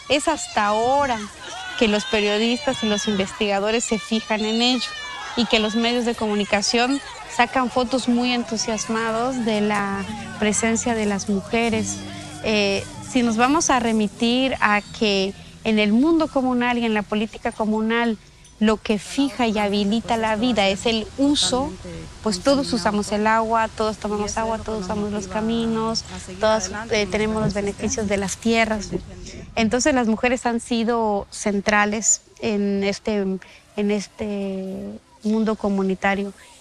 Es hasta ahora que los periodistas y los investigadores se fijan en ello y que los medios de comunicación sacan fotos muy entusiasmados de la presencia de las mujeres. Si nos vamos a remitir a que en el mundo comunal y en la política comunal lo que fija y habilita la vida es el uso, pues todos usamos el agua, todos tomamos agua, todos usamos los caminos, todos tenemos los beneficios de las tierras. Entonces las mujeres han sido centrales en este mundo comunitario